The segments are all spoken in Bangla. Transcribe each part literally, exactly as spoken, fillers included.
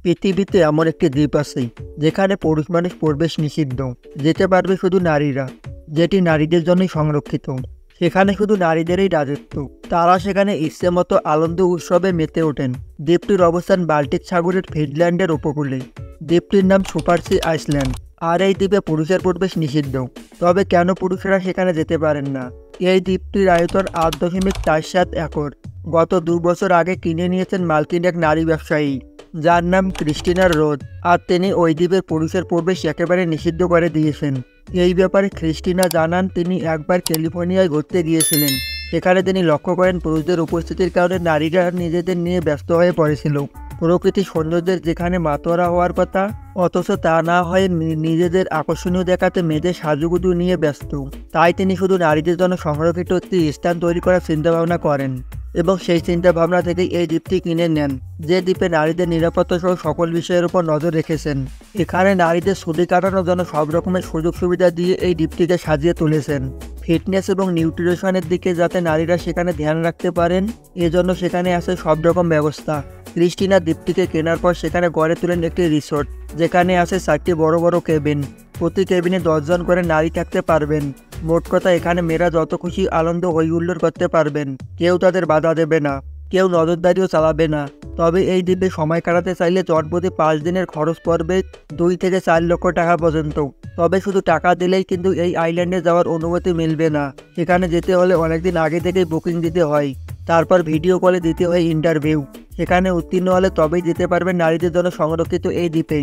পৃথিবীতে এমন একটি দ্বীপ আছে যেখানে পুরুষ মানুষ প্রবেশ নিষিদ্ধ, যেতে পারবে শুধু নারীরা, যেটি নারীদের জন্যই সংরক্ষিত। সেখানে শুধু নারীদেরই রাজত্ব। তারা সেখানে ইচ্ছে মতো আনন্দ উৎসবে মেতে ওঠেন। দ্বীপটির অবস্থান বাল্টিক সাগরের ফিনল্যান্ডের উপকূলে। দ্বীপটির নাম সুপার সি আইসল্যান্ড। আর এই দ্বীপে পুরুষের প্রবেশ নিষিদ্ধ। তবে কেন পুরুষেরা সেখানে যেতে পারেন না? এই দ্বীপটির আয়তন আট দশমিক চার সাত একর। গত দু বছর আগে কিনে নিয়েছেন মার্কিন এক নারী ব্যবসায়ী, যার নাম ক্রিস্টিনা রোজ। আর তিনি ওই দ্বীপের পুরুষের প্রবেশ একেবারে নিষিদ্ধ করে দিয়েছেন। এই ব্যাপারে ক্রিস্টিনা জানান, তিনি একবার ক্যালিফোর্নিয়ায় ঘুরতে গিয়েছিলেন। সেখানে তিনি লক্ষ্য করেন পুরুষদের উপস্থিতির কারণে নারীরা নিজেদের নিয়ে ব্যস্ত হয়ে পড়েছিল। প্রকৃতি সৌন্দর্যের যেখানে মাতোয়ারা হওয়ার কথা, অথচ তা না হয়ে নিজেদের আকর্ষণীয় দেখাতে মেয়েদের সাজুগুজু নিয়ে ব্যস্ত। তাই তিনি শুধু নারীদের জন্য সংরক্ষিত একটি স্থান তৈরি করার চিন্তাভাবনা করেন এবং সেই চিন্তা ভাবনা থেকেই এই দ্বীপটি কিনে নেন, যে দ্বীপে নারীদের নিরাপত্তা সহ সকল বিষয়ের উপর নজর রেখেছেন। এখানে নারীদের ছুটি কাটানোর জন্য সব রকমের সুযোগ সুবিধা দিয়ে এই দ্বীপটিকে সাজিয়ে তুলেছেন। ফিটনেস এবং নিউট্রিশনের দিকে যাতে নারীরা সেখানে ধ্যান রাখতে পারেন, এজন্য সেখানে আছে সব রকম ব্যবস্থা। ক্রিস্টিনা দ্বীপটিকে কেনার পর সেখানে গড়ে তোলেন একটি রিসোর্ট, যেখানে আছে চারটি বড় বড় কেবিন। প্রতি কেবিনে দশজন করে নারী থাকতে পারবেন। মোট কথা, এখানে মেয়েরা যত খুশি আনন্দ হইহুল্লোড় করতে পারবেন। কেউ তাদের বাধা দেবে না, কেউ নজরদারিও চালাবে না। তবে এই দ্বীপে সময় কাটাতে চাইলে জনপ্রতি পাঁচ দিনের খরচ পড়বে দুই থেকে চার লক্ষ টাকা পর্যন্ত। তবে শুধু টাকা দিলেই কিন্তু এই আইল্যান্ডে যাওয়ার অনুমতি মিলবে না। সেখানে যেতে হলে অনেকদিন আগে থেকেই বুকিং দিতে হয়। তারপর ভিডিও কলে দিতে হয় ইন্টারভিউ। সেখানে উত্তীর্ণ হলে তবেই যেতে পারবেন নারীদের জন্য সংরক্ষিত এই দ্বীপে।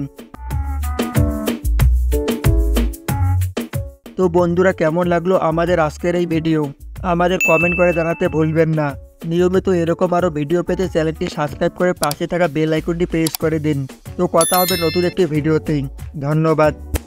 তো বন্ধুরা, কেমন লাগলো আমাদের আজকের এই ভিডিও? আমাদের কমেন্ট করে জানাতে ভুলবেন না। নিয়মিত এরকম আরও ভিডিও পেতে চ্যানেলটি সাবস্ক্রাইব করে পাশে থাকা বেল আইকনটি প্রেস করে দিন। তো কথা হবে নতুন একটি ভিডিওতেই। ধন্যবাদ।